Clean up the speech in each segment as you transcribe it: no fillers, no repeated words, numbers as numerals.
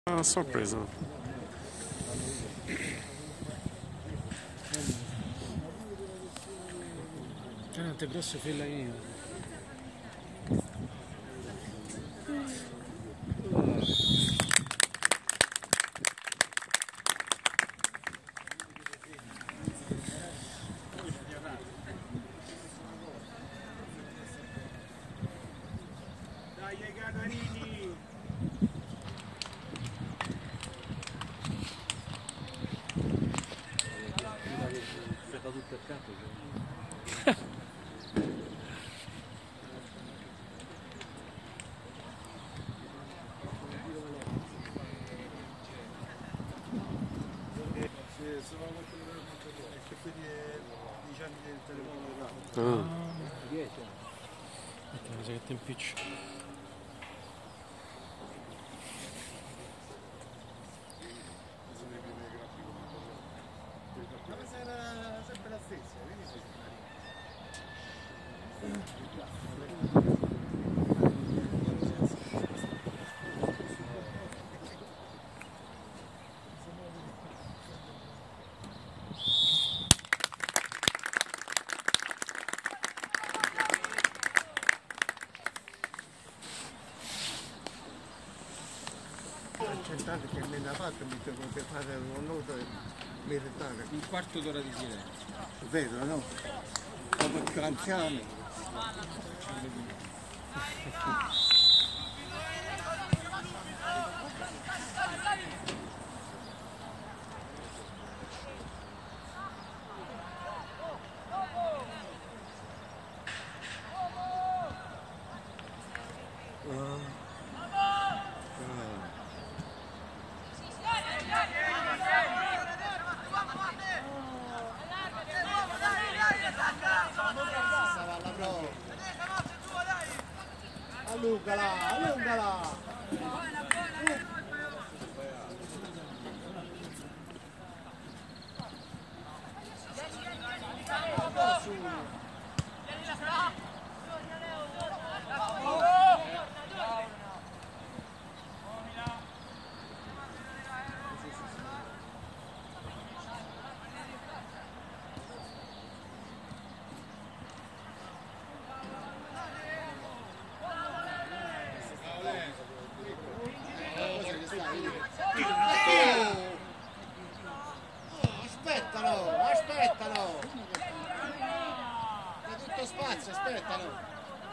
Una sorpresa. Tante grosse fellanine. Dai ai Gagarini! Sta tutto il campo. Sono che quindi 10 anni del telefono Ah. 10. Mi sa che ti impiccio. era sempre la stessa, vedi? C'è tanto che me ne ha fatto, mi devo fare un noto militare. Un quarto d'ora di silenzio. È vero, no? Dopo più anziani. Allungala, allungala! Aspettalo, aspettalo! C'è tutto spazio, aspettalo!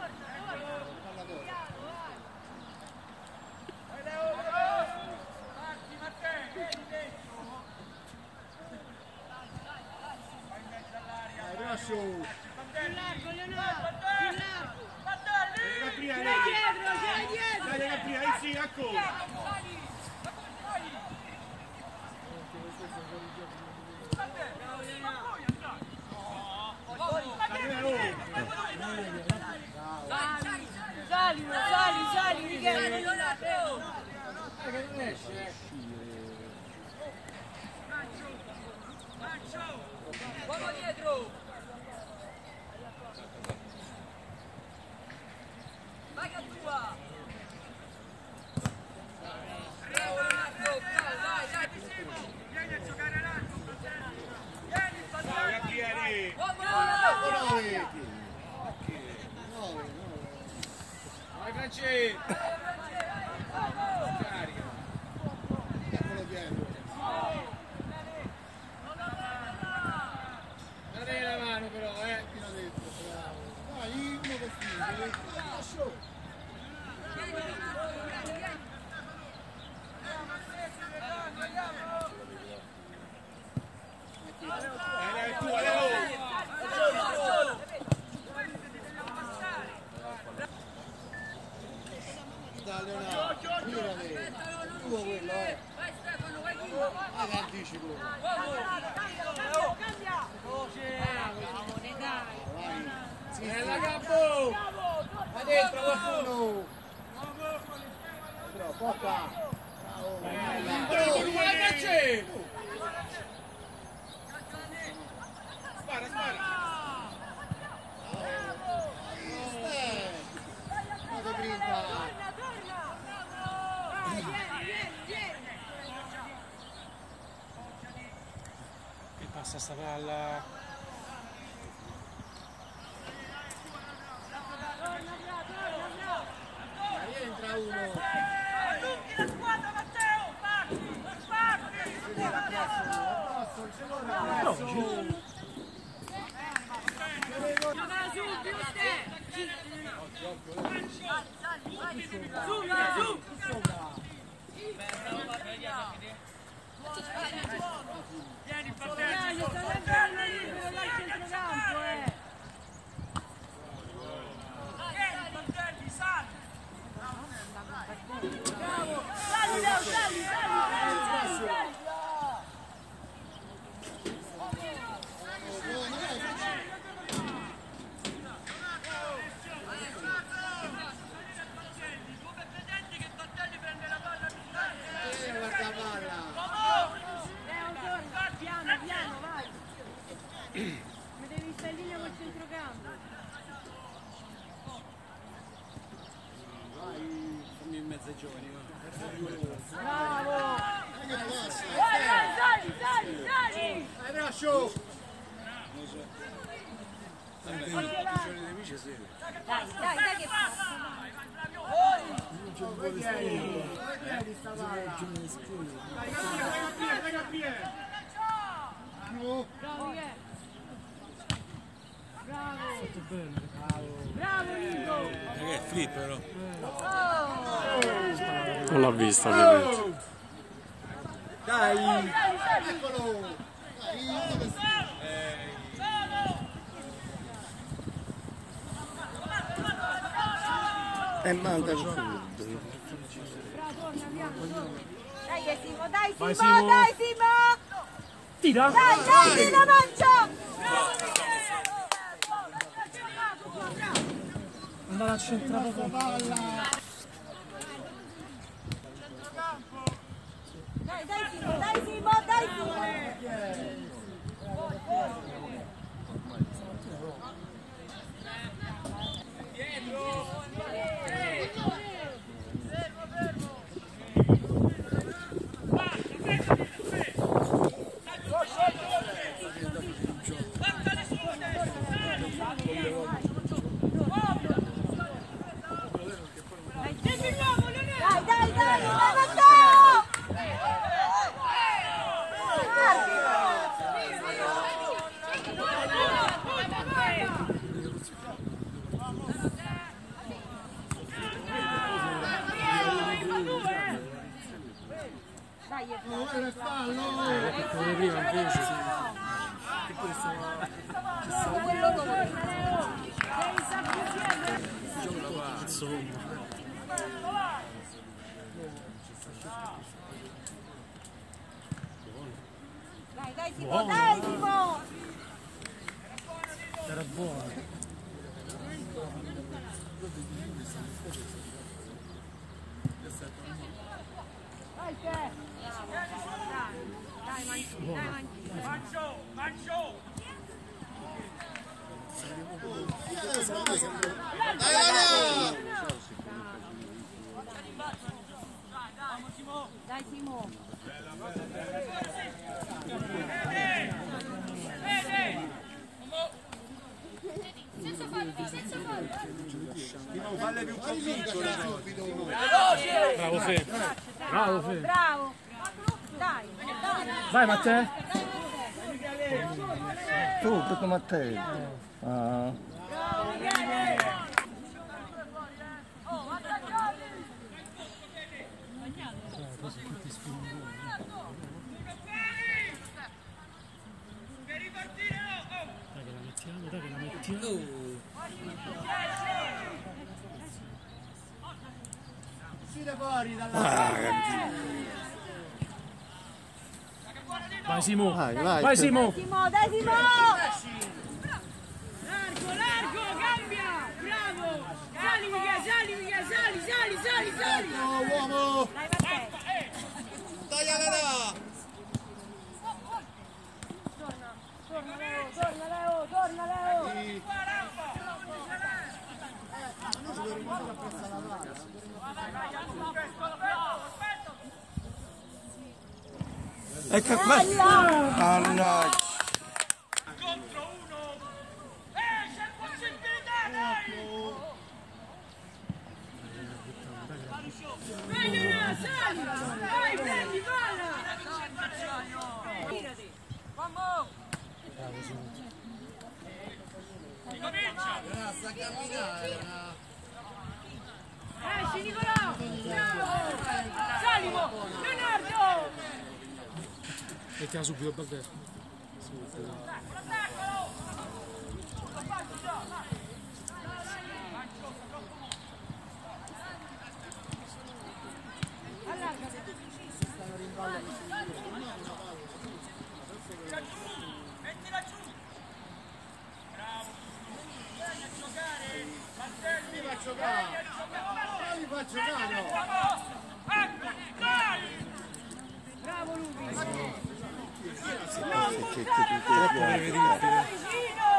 Rosso! Più largo, Leonardo! Più largo! Gabriele! Dietro, c'è dietro! Dai Gabriele, sì, ecco! Sali, sali, Michele! Che non esce, Uomo dietro! Vai che tua! Vieni a giocare all'arco! Vieni, Gabriele! vai Franci! Carica! Eccolo dietro! Date la mano però, Dai, uno che finisce! Dai Leonardo, girati! Tuo quello, Vai Stefano, vai tu! Vai che anticipo! Cambia! Veloce! Dai! Bella Gabbo! Va dentro qualcuno! Però, porta! Bravo! Vai Franci! Spara, spara! Vado grinta! Torna! Vai, vieni! Passa sta palla. Rientra uno. Allunghi la squadra, Matteo! Parti! Gioca su, Giuste! Su! Vieni, partenza! Sta andando libero dal centrocampo, Vieni, Martelli, salvi! Bravo! Sali, Leo, sali! Come pretende che Martelli prende la palla più tardi? Guarda palla. Leo, torna! Piano, vai! Mi devi stare in linea col centrocampo. Fammi in mezzo ai giovani, va. Bravo! Che passa? Vai, sali! Dai, Brascio. Dai che passa! Vedi sta palla. Vai a piede. Bravo, Michele! Bravo, Nico! Che è flip però. Non l'ho vista ovviamente. Dai. Eccolo. E manda il food. Dai Simo, dai Vai, Simo, Simo. dai Simo! Tira! Dai, Simo, mancio! Andava a centrare proprio. Dai Simo! Dai, Matteo! Guarda il fallo. Come prima invece. Insomma. Dai Simo! Era buono. Dai te! Dai, Mancio! Dai Simo! Non falle più convinto. Bravo Fe. Bravo Fe. Bravo! Dai! Vai Matteo. Tu, tutto Matteo. Ah. Bravo, Michele! Dai che la mettiamo. Uscite fuori dalla. Vai Simo. Vai. Vai Simo. Dai Simo! Largo, cambia! Bravo! Sali, Michele, sali! Uomo. Dai Matteo! Dai Alena. Torna Leo! Ecco qua. Mannaggia. sali! Vai, prendi, palla! Tirati! Sta camminare. Esci, Nicolò! Bravo! Salimo! Leonardo! Mettiamo subito il baldello. Mettila giù! Bravo! Vieni a giocare! Martelli! Va a giocare! Va a giocare! Ecco! Dai! Bravo Lupi! Non buttare! Vicino!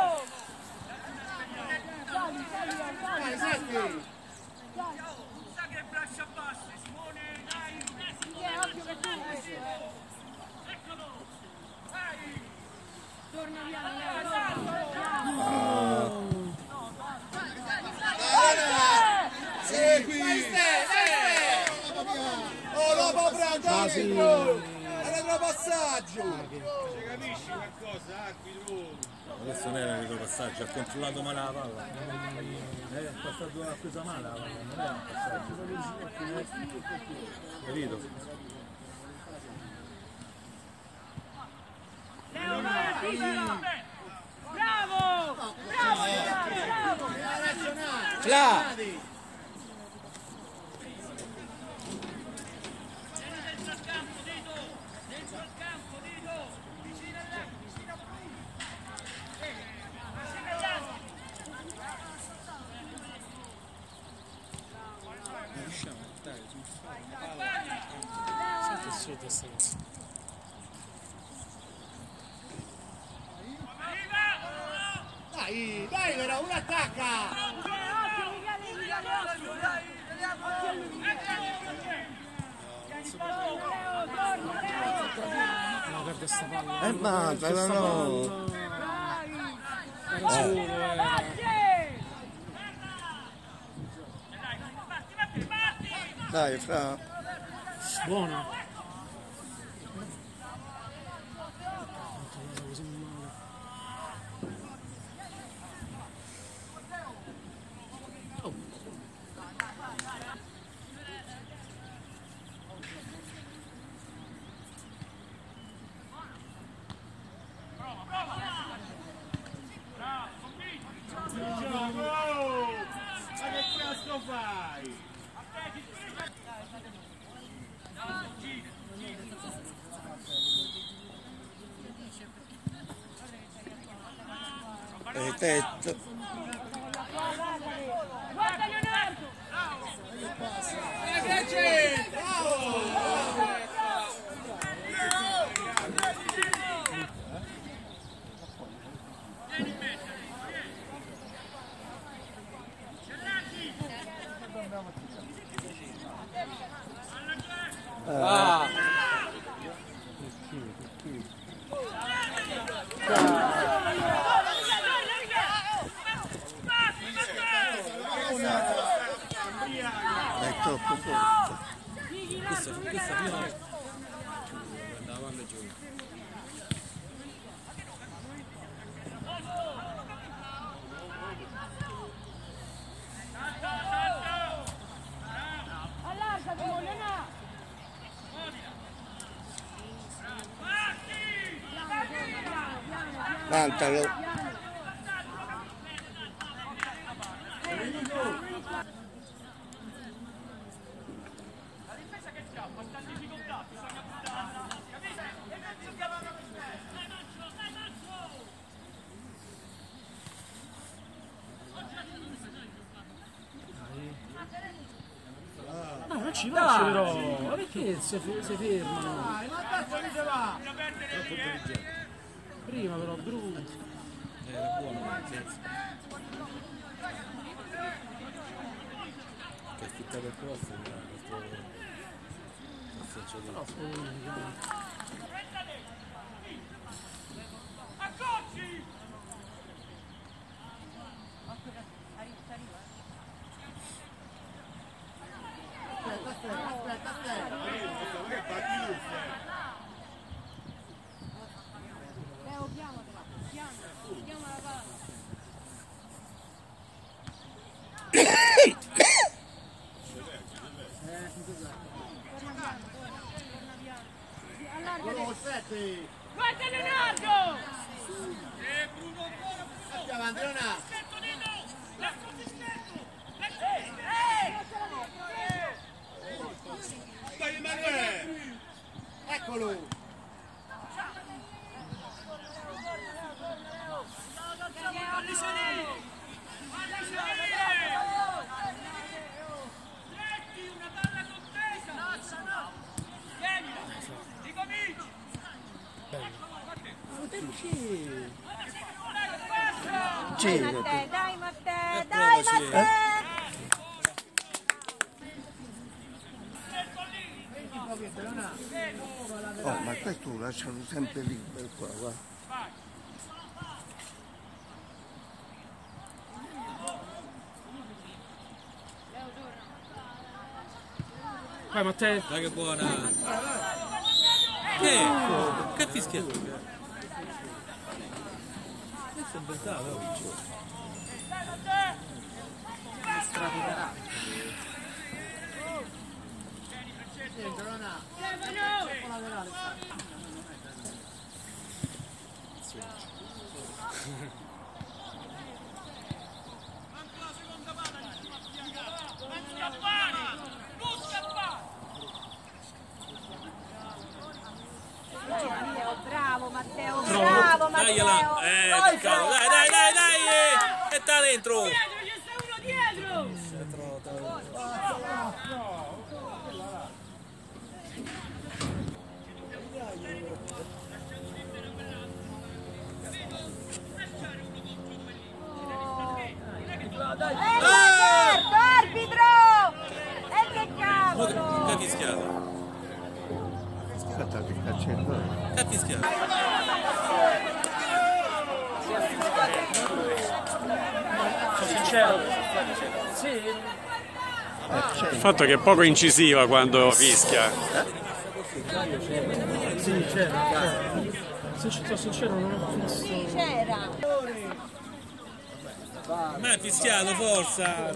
Dai, senti! Sa che braccia basse, Simone, dai! Occhio che tu questo, Eccolo! Vai! torna piano, Segui! Oh, dopo bravo! È retropassaggio! Ci capisci qualcosa, arbitro? Adesso non era il retropassaggio, ha controllato male la palla. È passato una presa male la palla, non era un passaggio. Capito? Leo, bravo! Bravo! Bravo! Fla! Dentro al campo, Dito! Dentro al campo, Dito! Vicino all'arco, vicino a lui! Vicino all'arco! Senti sotto sta. Dai, dai però, un attacca! Occhio, Michele, occhio! Occhio a lui! Leo, torna, Leo! No, perde sta palla. Basta, no! Era solo, Grazie! Dai, Fra! buona. Ma che cazzo fai? Tetto. Guarda Leonardo! È troppo forte. Questa prima la palla giù. Allargati, Leonardo! Mantalo. No, non ci va però. Ma perché si fermano? Prima però brutto. Era buono, senza. Che ha fittato il cross, Aspetta. Guarda Leonardo! Bruno ancora, Bruno! Avanti, Leonardo! Aspetto Nino! Lascio dispetto! Dai Emanuele! Eccolo! Falli salire! Letti, una palla contesa! Vieni! Ricominci! Dai Matteo, dai Matteo! Oh, ma questo lo lasciano sempre libero qua, guarda. Vai Matteo. Dai che buona! Che fischia? Questo è inventato. Bravo Matteo, bravo Matteo! Dai, peccato. Dai! E sta dentro! Dietro, c'è sta uno dietro! Arbitro! E che cavolo! Che fischiato? Aspetta che cancello. Che fischiato? Sono sincero. Sì. Il fatto è che è poco incisiva quando fischia. Sì, c'era. Se sono sincero non ho visto. Sì, c'era! Ma è fischiato, forza!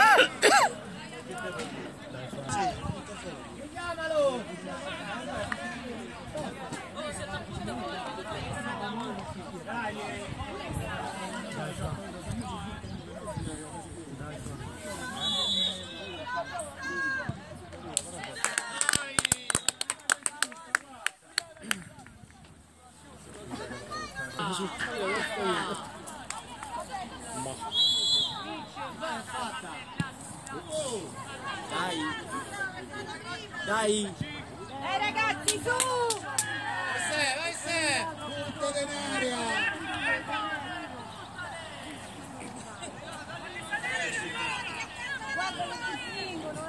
Dai. Ragazzi, su! Vai se! Punto denaro! Guarda che si spingono,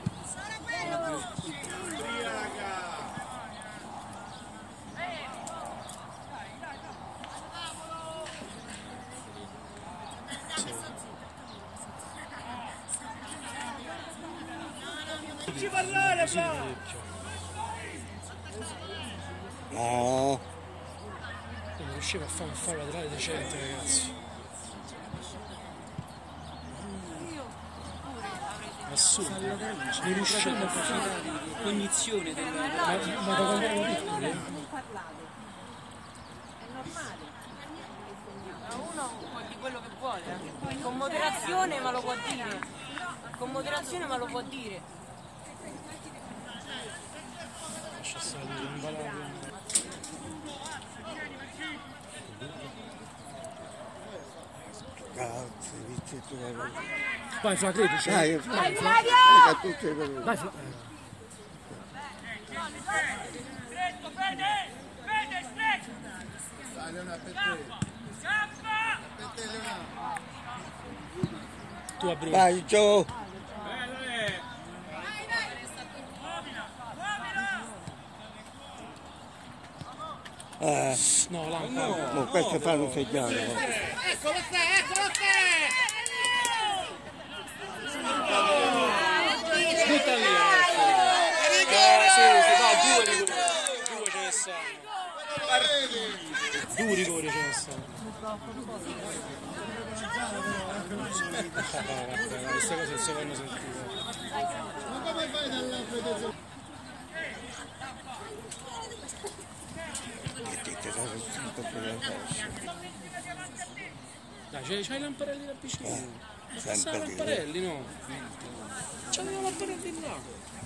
Ci parlare, fa! No! Non riusciva a fare un fallo laterale decente, ragazzi. Assurdo. Non riusciamo a fare cognizione del. Ma da quando erano piccoli? non parlate. È normale. Ma uno di quello che vuole, con moderazione ma lo può dire, con moderazione ma lo può dire. Lascia stare, non va Cazzo, Viccetto, vai Fla, credici. dai, Vai, Flavio! Vai Fla. Stretto, bene! Bene, stretto! Dai, Leonardo, per te. Scappa! Per te, Leonardo. Tu a Bruno. Vai, Gio! No, Lampa. No, questo fanno segnale. Eccolo te! Butta lì. Sì, dai, due ce ne stanno. Due rigori ce ne stanno. Queste cose non si vanno sentite. Ma come fai dall'altro? Dai, c'hai i lamparelli da vicino. Ma passare i sempre lì, lamparelli, no? C'avevo i lamparelli là.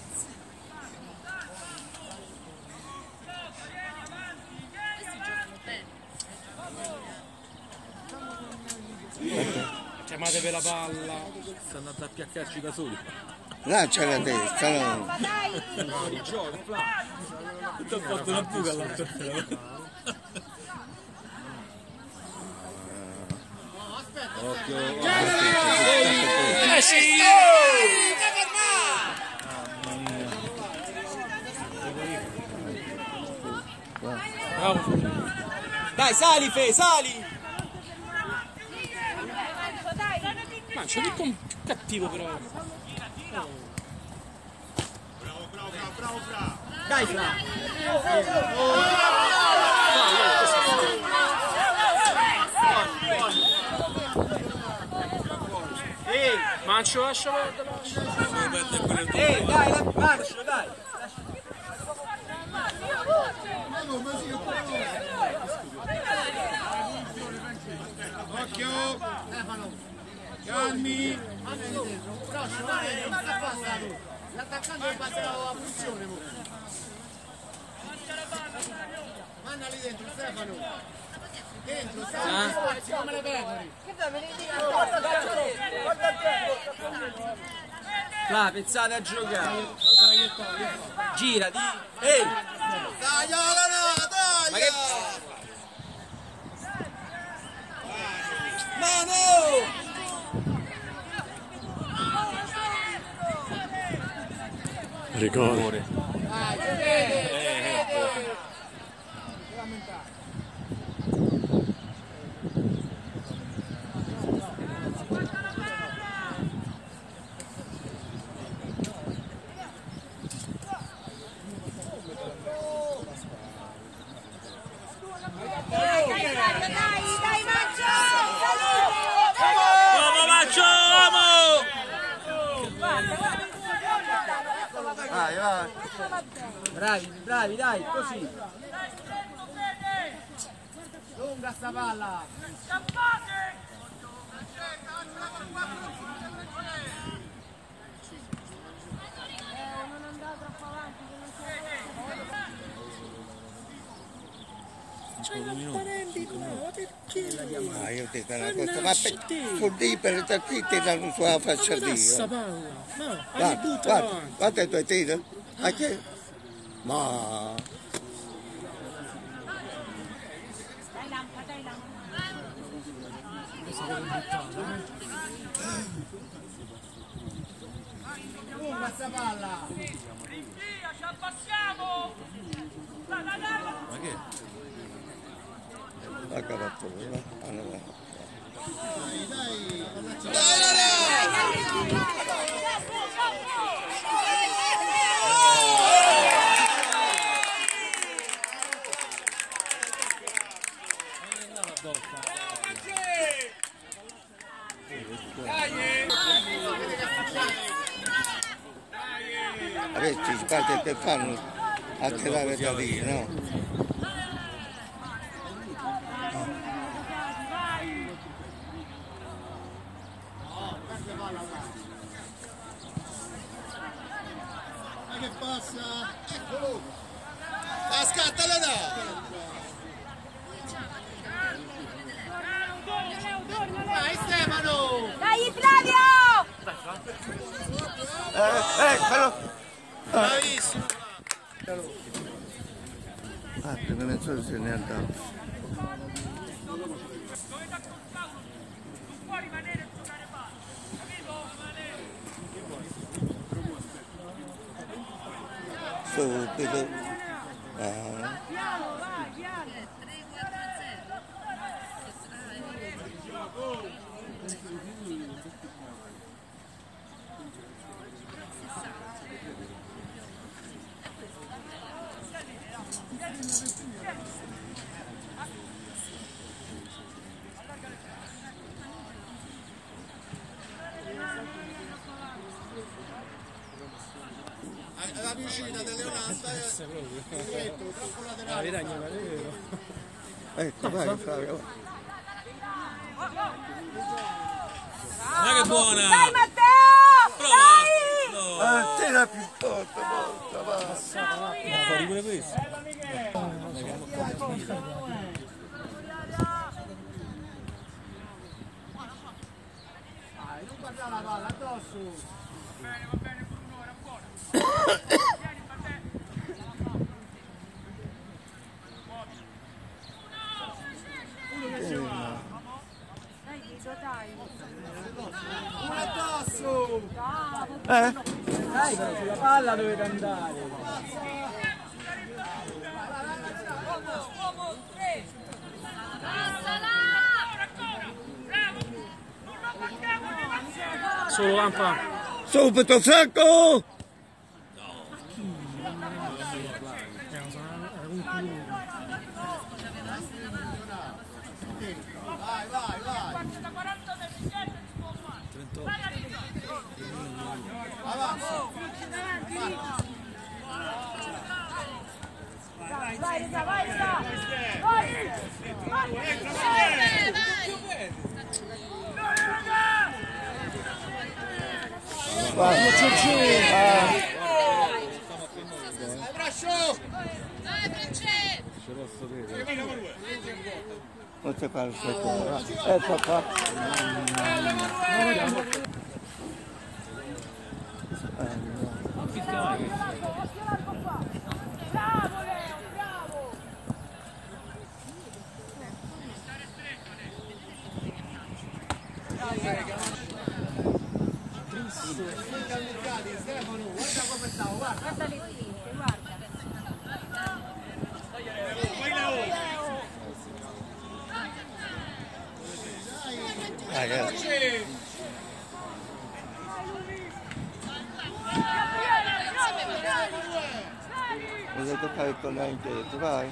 Chiamate per la palla. Stanno a appiaccarci da soli. Là c'è la testa, no? No, di gioco, ti ho fatto una buca all'altro. Occhio, Dai, sali Fe, sali! Ma c'è tutto un cattivo però. Dai, Fra! Mancio, lascia perdere. Dai, Mancio, dai! occhio! Calmi! L'attaccante passa la funzione. Manna lì dentro, Stefano. Dentro, spazio come le pecore. Fra, pensate a giocare! Gira, di... Ehi! Dai, dai! Ma che... Mano! Rigore. Dai, Mancio! Uomo, Mancio, uomo! Vai, vai. Bravi, dai, così! Lunga sta palla. Non andare troppo avanti, che non C'hai i lamparelli là, ma perché? Ah, io ti dico una cosa, ma sul libero da qui ti danno sulla faccia Ma sta di. palla. No, Guarda, butta guarda, avanti. guarda i tuoi tiri. Ma che? Ma. Lunga sta palla! Rinvia, ci abbassiamo! Ma che? La caratura, allora. Adesso ci sbatti che fanno a tirare da lì, no? Ma che passa? Eccolo! La scattala da! Dai Stefano! Dai, Flavio! Eccolo! Bravissimo! Ah, prima mezz'ora se ne è andato. Non può rimanere a giocare palla, capito? Subito. Piano, vai, piano! La vicina delle Leonardo troppo laterale. La vero. Ecco, vai Flavio. Ma che buona! Dai Matteo! Prova! Dai! Tira più forte, va. Fuori pure questo. Non guardare la palla addosso. Va bene Bruno, era buona. Vieni, Matteo. Dai, Guido, dai. Uno addosso. Dai, però sulla palla dovete andare. Solo Lampa. Subito Franco! Vai, Rita, vai, Rita! Vai! Non c'è fare il secondo. Ecco qua. Bravo Leo, bravo! Guarda le finte, guarda. Ragazzi. Bisogna toccare con la in piedi, vai.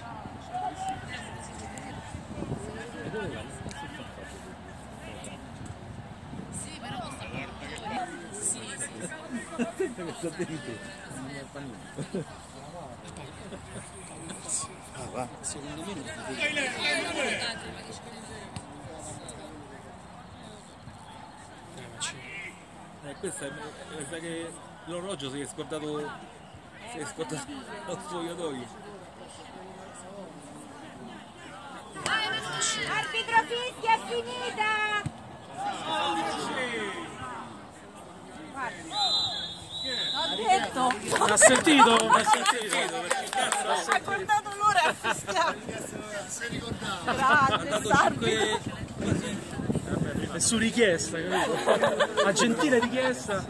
Ah, va. Secondo me non Questa mi sa che l'orologio si è scordato lo spogliatoio. Arbitro fischia, è finita! Ho detto! ha sentito? Ha sentito? Ha contato l'ora e ha fischiato! Grande, arbitro! È su richiesta, capito? A gentile richiesta.